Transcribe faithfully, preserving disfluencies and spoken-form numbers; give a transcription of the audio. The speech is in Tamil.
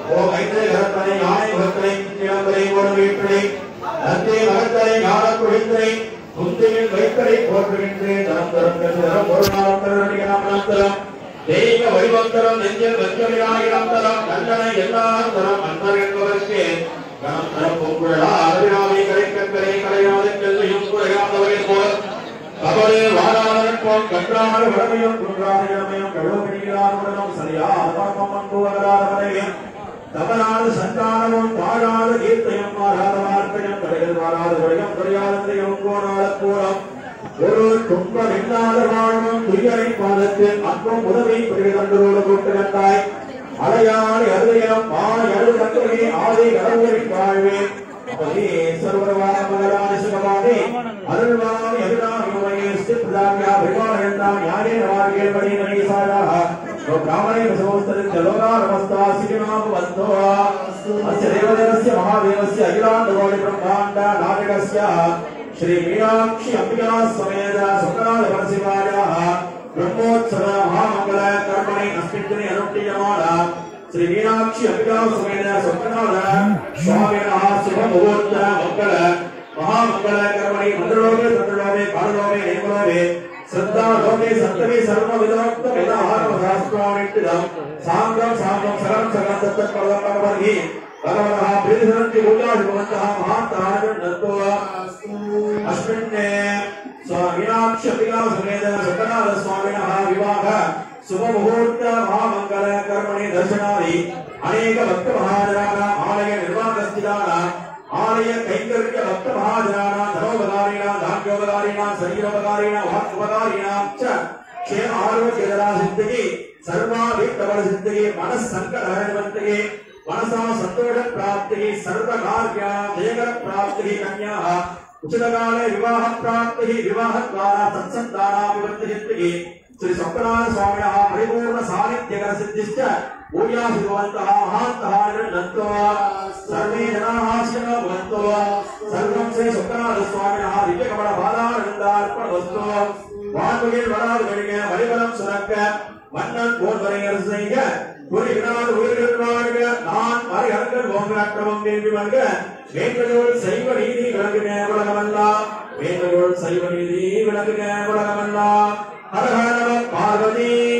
ஓம் ஐந்து கரத்தனை யானை முகத்தனை கிழம்பரை ஓடு வீட்டனை நந்தே மகத்தனை ஞான குழித்தனை குந்தியில் வைத்தனை போற்றுகின்றேன் தரம் தரம் தரம் ஒரு நாளம் தரம் தரம் தெய்வ வடிவந்தரம் நெஞ்சில் வெஞ்சமியாயிரம் தரம் கண்டனை எல்லாரும் தரம் அன்பர் என்பதற்கு கணம் தரம் பொங்குழலா அருவினாவை கரைக்கரை கரையாத கல்வியும் குறையாதவரை போல் கபலே வாராளன் போல் கன்றான வடமையும் குன்றான இளமையும் கழுவமிடியாருடனும் சரியா அற்பம் அன்புவராதவரையும் தவறாத சந்தானமும் தாழாத கீர்த்தையும் மாறாத வார்த்தையும் கடைகள் வாராத வழியும் குறையாதத்தையும் கோணாத கூறம் ஒரு துன்பம் இல்லாத வாழ்வும் துயரை பாதத்தில் அன்பும் உதவி பிரிவுகளோடு கூட்டு கண்டாய் அலையாளி அருதையம் மாய் அருகே ஆதி கடவுளின் வாழ்வே அப்பதே சர்வரவான மகரான சுகமானே அருள்வாணி அருளாமியே ஸ்திப்தாமியா விமானந்தான் யாரே நவாரிகள் படி நரீசாராக ब्राह्मणे समस्तस्य लोका नमस्ता सिकिनाम वंतो अस्य देवदेवस्य महादेवस्य अखिलांडकोटि ब्रह्मांड नाटकस्य श्री मीनाक्षी अंबिका समेत सुकराल परशिवायाः ब्रह्मोत्सव महामंगल कर्मणि अस्मिन् दिने अनुष्ठीयमाना श्री मीनाक्षी अंबिका समेत सुकराल स्वामिनः शुभ मुहूर्त मंगल महामंगल कर्मणि मंत्रलोके तंत्रलोके काललोके नेमलोके श्रद्धा लोके सप्तमी सर्व विदोक्त वेदाहार शास्त्राणित्यं सांगम सांगम सरम सरम तत्परमपरहि भगवतः प्रीतिसंति पूजाधिपवन्तः महातारं दत्तो अस्मिन्ने स्वामीनाक्ष अंबिका समेत सकलाल स्वामिनः विवाह शुभ मुहूर्त महामंगल कर्मणि दर्शनादि अनेक भक्त महाजनानां आलय निर्माणस्थितानां आलय कैंकर्य भक्त महाजनानां धनोपकारिणां धान्योपकारिणां शरीरोपकारिणां वाक्योपकारिणां च क्षेम आरोग्यदरा सिद्धिगे सर्वाभिष्टबल सिद्धिगे मनः संकट हरणवन्तिगे मनसा संतोष प्राप्तिगे सर्व कार्य जयकर प्राप्तिगे कन्याः उचितकाले विवाह प्राप्तिगे विवाह द्वारा सत्संतानाभिवृद्धि सिद्धिगे श्री स्वप्नाथ स्वामिनः परिपूर्ण सानिध्यकर सिद्धिश्च भूयासिभवन्तः महान्तः नन्दो सर्वे जनाः शिनो भवन्तु सर्वं श्री स्वप्नाथ स्वामिनः दिव्यकमल बालानन्दार्पणमस्तु वान्मुगिल वरालुगलिगे वलिबलं सुरक्क वन्नन् पोर्वரையர் செய்க குறிவினால் உயிர்கள் வாழ்க நான் மறையர்கள் ஓங்காற்றமும் வேண்டி வாழ்க வேண்டுகோள் சைவ நீதி விளங்குக உலகமெல்லாம் வேண்டுகோள் சைவ நீதி விளங்குக உலகமெல்லாம் हर हर पार्वती